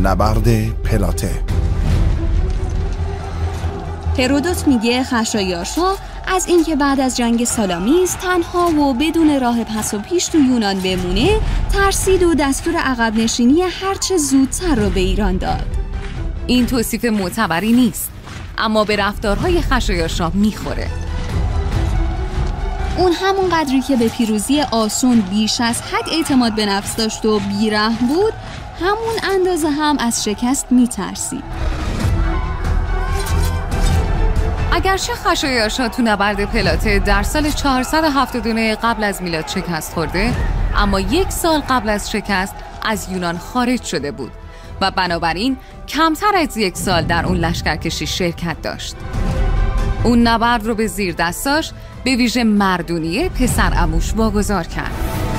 نبرد پلاته. هرودوت میگه خشایارشا از اینکه بعد از جنگ سالامیس تنها و بدون راه پس و پیش تو یونان بمونه ترسید و دستور عقب نشینی هرچه زودتر رو به ایران داد. این توصیف معتبری نیست، اما به رفتارهای خشایارشا میخوره. اون همون قدری که به پیروزی آسون بیش از حد اعتماد به نفس داشت و بیرحم بود، همون اندازه هم از شکست میترسید. اگرچه خشایارشا تو نبرد پلاته در سال 479 قبل از میلاد شکست خورده، اما 1 سال قبل از شکست از یونان خارج شده بود و بنابراین کمتر از 1 سال در اون لشکرکشی شرکت داشت. اون نبرد رو به زیر دستاش، به ویژه مردونیه پسر عموش واگذار کرد.